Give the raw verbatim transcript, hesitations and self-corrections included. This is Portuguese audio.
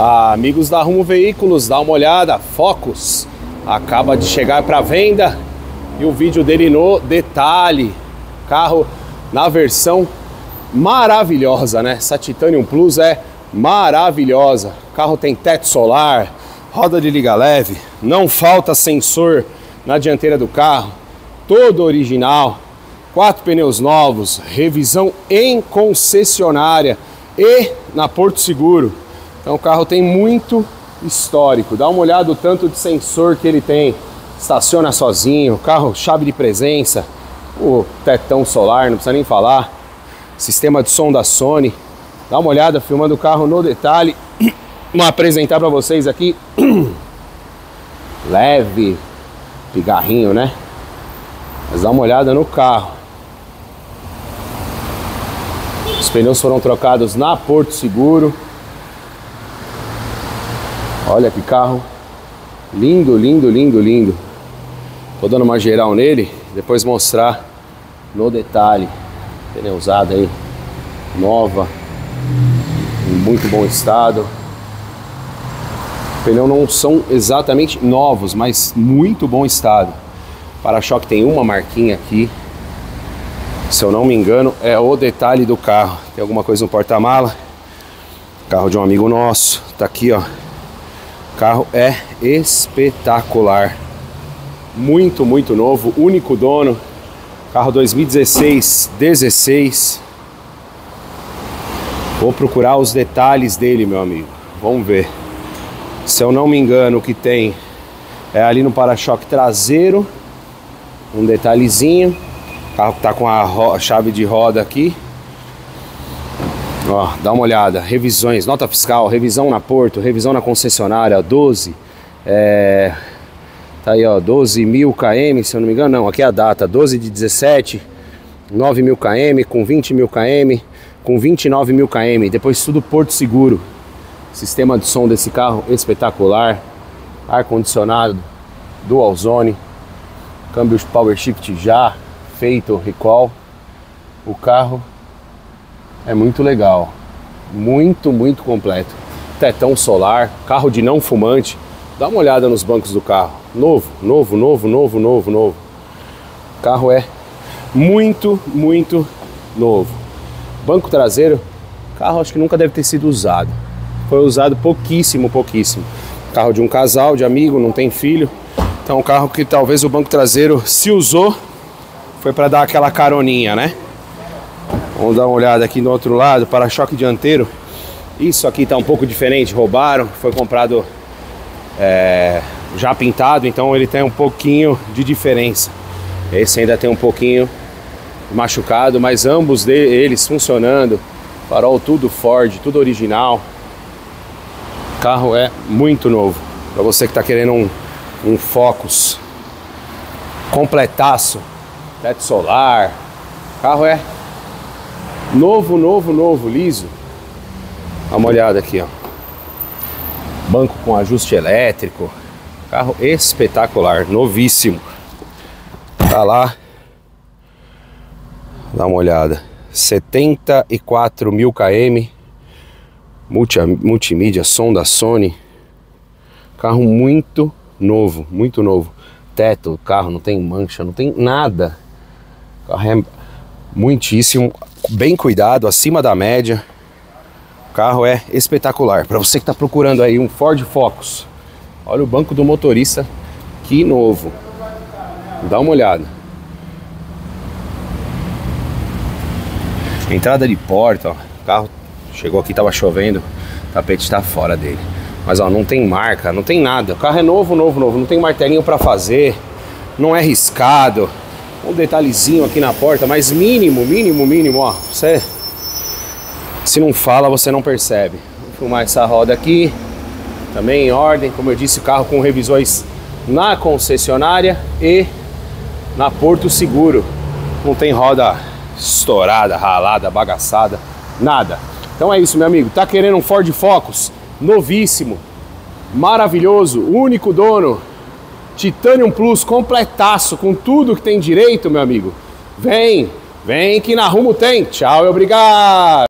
Ah, amigos da Rumo Veículos, dá uma olhada, Focus acaba de chegar para venda e o vídeo dele no detalhe. Carro na versão maravilhosa, né? Essa Titanium Plus é maravilhosa. O carro tem teto solar, roda de liga leve, não falta sensor na dianteira do carro, todo original, quatro pneus novos, revisão em concessionária e na Porto Seguro. Então o carro tem muito histórico. Dá uma olhada o tanto de sensor que ele tem. Estaciona sozinho, carro chave de presença, o tetão solar, não precisa nem falar. Sistema de som da Sony. Dá uma olhada filmando o carro no detalhe. Vou apresentar para vocês aqui. Leve, pigarrinho, né? Mas dá uma olhada no carro. Os pneus foram trocados na Porto Seguro. Olha que carro lindo, lindo, lindo, lindo. Tô dando uma geral nele, depois mostrar no detalhe. Pneu usado aí, nova, em muito bom estado. Pneus não são exatamente novos, mas muito bom estado. Para-choque tem uma marquinha aqui. Se eu não me engano, é o detalhe do carro. Tem alguma coisa no porta-mala. Carro de um amigo nosso. Tá aqui, ó. O carro é espetacular. Muito, muito novo. Único dono. Carro dois mil e dezesseis, dezesseis. Vou procurar os detalhes dele, meu amigo. Vamos ver. Se eu não me engano, o que tem é ali no para-choque traseiro. Um detalhezinho. O carro tá com a chave de roda aqui. Ó, dá uma olhada, revisões, nota fiscal, revisão na Porto, revisão na concessionária, doze, é, tá aí ó, doze mil quilômetros, se eu não me engano, não, aqui é a data, doze de dezessete, nove mil quilômetros, com vinte mil quilômetros, com vinte e nove mil quilômetros, depois tudo Porto Seguro. Sistema de som desse carro espetacular, ar-condicionado, dual zone, câmbio power shift já feito, recall, o carro é muito legal, muito, muito completo. Tetão solar, carro de não fumante. Dá uma olhada nos bancos do carro. Novo, novo, novo, novo, novo, novo. O carro é muito, muito novo. Banco traseiro, carro acho que nunca deve ter sido usado. Foi usado pouquíssimo, pouquíssimo. Carro de um casal, de amigo, não tem filho. Então um carro que talvez o banco traseiro, se usou, foi para dar aquela caroninha, né? Vamos dar uma olhada aqui no outro lado, para-choque dianteiro. Isso aqui tá um pouco diferente, roubaram, foi comprado é, já pintado, então ele tem um pouquinho de diferença. Esse ainda tem um pouquinho machucado, mas ambos deles funcionando. Farol tudo Ford, tudo original. O carro é muito novo. Para você que tá querendo um, um Focus completaço, teto solar, o carro é novo, novo, novo, liso. Dá uma olhada aqui, ó. Banco com ajuste elétrico. Carro espetacular, novíssimo. Tá lá. Dá uma olhada. setenta e quatro mil quilômetros. Multi, multimídia, som da Sony. Carro muito novo, muito novo. Teto, carro não tem mancha, não tem nada. O carro é muitíssimo bem cuidado, acima da média. O carro é espetacular. Para você que está procurando aí um Ford Focus, olha o banco do motorista, que novo. Dá uma olhada. Entrada de porta, ó. O carro chegou aqui, tava chovendo, o tapete está fora dele. Mas ó, não tem marca, não tem nada. O carro é novo, novo, novo. Não tem martelinho para fazer, não é riscado. Um detalhezinho aqui na porta, mas mínimo, mínimo, mínimo, ó. Você, se não fala, você não percebe. Vou filmar essa roda aqui, também em ordem. Como eu disse, o carro com revisões na concessionária e na Porto Seguro. Não tem roda estourada, ralada, bagaçada, nada. Então é isso, meu amigo. Tá querendo um Ford Focus novíssimo, maravilhoso, único dono, Titanium Plus completaço, com tudo que tem direito, meu amigo. Vem, vem que na Rumo tem. Tchau e obrigado.